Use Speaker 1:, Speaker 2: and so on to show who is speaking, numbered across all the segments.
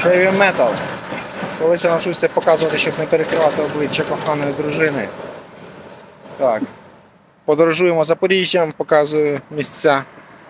Speaker 1: Heavy metal. Колись я навчусь це показувати, щоб не перекривати обличчя коханої дружини. Так. Подорожуємо Запоріжжям, показую місця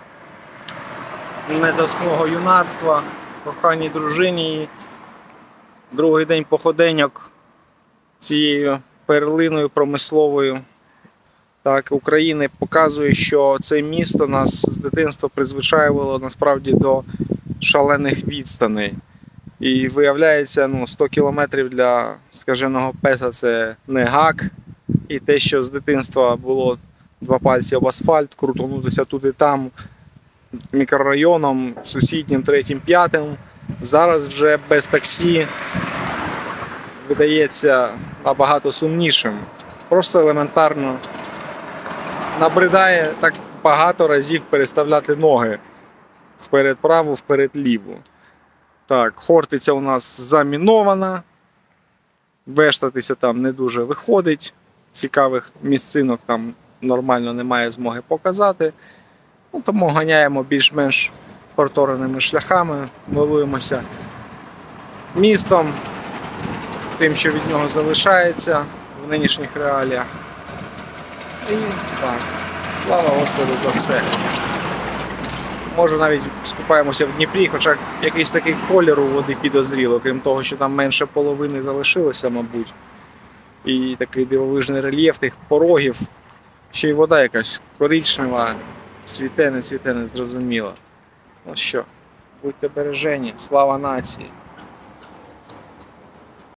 Speaker 1: недоскного юнацтва, коханій дружині. Другий день походеньок цією перлиною промисловою так, України показує, що це місто нас з дитинства призвичаювало насправді до шалених відстаней. І виявляється, 100 кілометрів для скаженого песа це не гак. І те, що з дитинства було 2 пальці об асфальт, крутонутися тут і там, мікрорайоном, сусіднім, третім, п'ятим, зараз вже без таксі видається набагато сумнішим. Просто елементарно набридає так багато разів переставляти ноги вперед праву, вперед ліву. Так, Хортиця у нас замінована, вештатися там не дуже виходить, цікавих місцинок там нормально немає змоги показати. Тому ганяємо більш-менш протореними шляхами, милуємося містом, тим, що від нього залишається в нинішніх реаліях. І так, слава Господу за все. Може навіть скупаємося в Дніпрі, хоча якийсь такий колір у води підозріло, крім того, що там менше половини залишилося, мабуть. І такий дивовижний рельєф тих порогів. Ще й вода якась коричнева, цвіте, не зрозуміло. Ну що, будьте бережені, слава нації.